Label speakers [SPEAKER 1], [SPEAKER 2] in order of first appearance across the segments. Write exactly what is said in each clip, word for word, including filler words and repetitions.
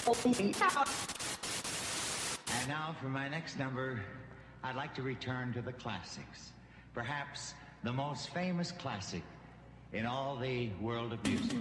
[SPEAKER 1] And now for my next number, I'd like to return to the classics. Perhaps the most famous classic in all the world of music.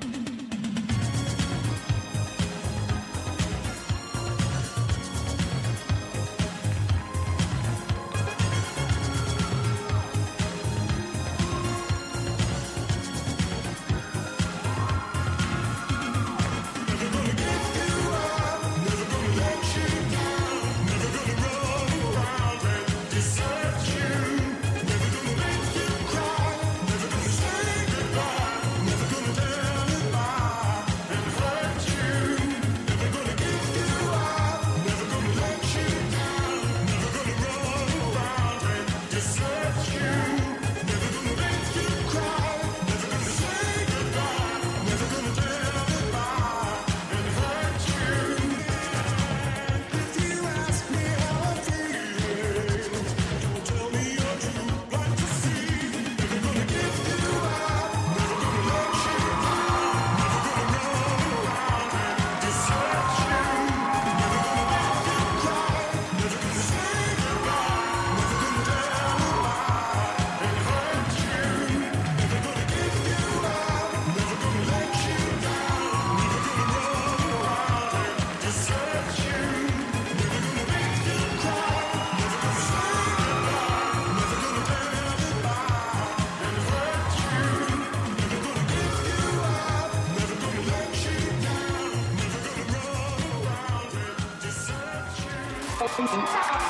[SPEAKER 2] Thank you.